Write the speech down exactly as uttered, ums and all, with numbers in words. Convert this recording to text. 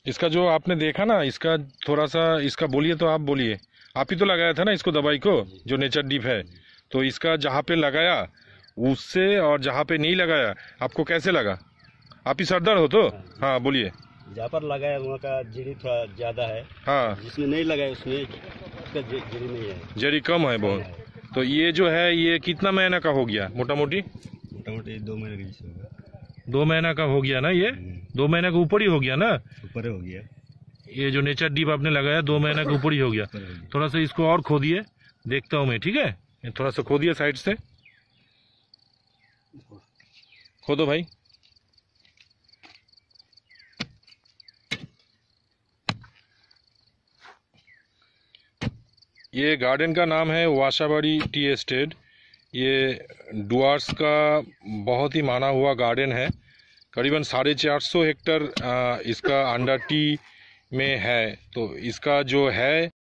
इसका जो आपने देखा ना, इसका थोड़ा सा इसका बोलिए तो आप बोलिए। आप ही तो लगाया था ना इसको दवाई को, जो नेचर डीप है। तो इसका जहाँ पे लगाया उससे और जहाँ पे नहीं लगाया आपको कैसे लगा? आप ही सरदार हो तो हाँ बोलिए। जहाँ पर लगाया वहाँ का जड़ी थोड़ा ज्यादा है। हाँ, जिसमें नहीं लगाया उसमें उसका जड़ी नहीं है, जड़ी कम है बहुत। तो ये जो है ये कितना महीना का हो गया मोटा मोटी? मोटा मोटी दो महीने का जैसे होगा। दो महीना का हो गया ना ये? दो महीने का ऊपर ही हो गया ना? ऊपर हो गया। ये जो नेचर डीप आपने लगाया दो महीने के ऊपर ही हो गया। थोड़ा सा इसको और खोदिए, देखता हूँ मैं, ठीक है? ये थोड़ा सा खोदिए साइड से, खोदो भाई। ये गार्डन का नाम है वासाबाड़ी टी एस्टेट। ये डुआर्स का बहुत ही माना हुआ गार्डन है। करीबन साढ़े चार सौ हेक्टर इसका अंडर टी में है। तो इसका जो है